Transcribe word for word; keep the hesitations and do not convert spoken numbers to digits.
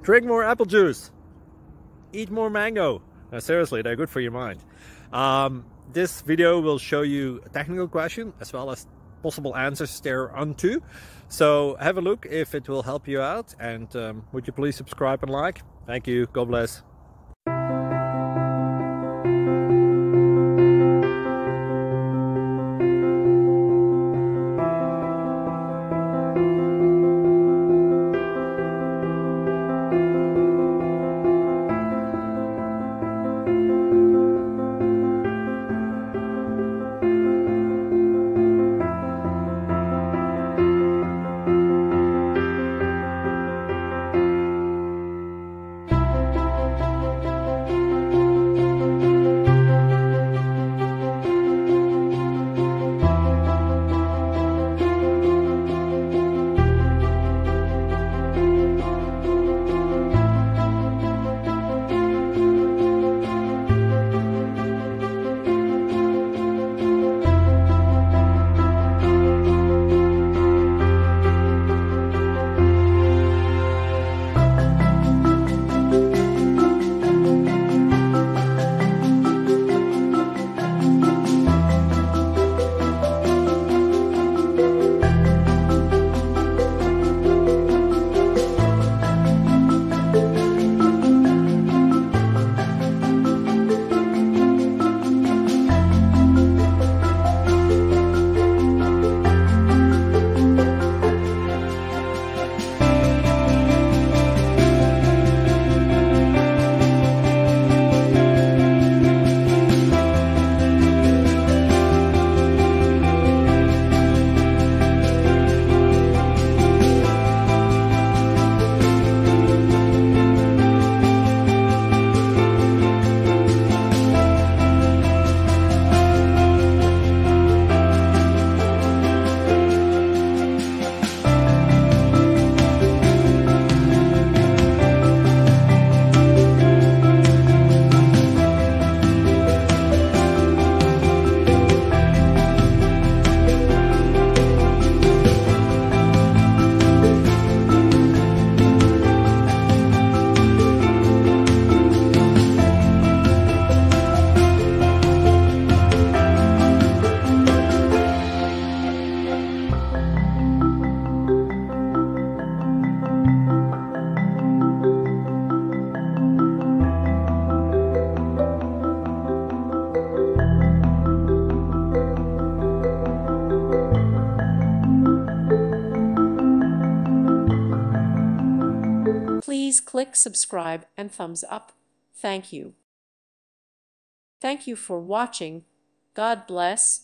Drink more apple juice. Eat more mango. No, seriously, they're good for your mind. Um, this video will show you a technical question as well as possible answers thereunto. So have a look if it will help you out, and um, would you please subscribe and like? Thank you. God bless. Please click subscribe and thumbs up. Thank you. Thank you for watching. God bless.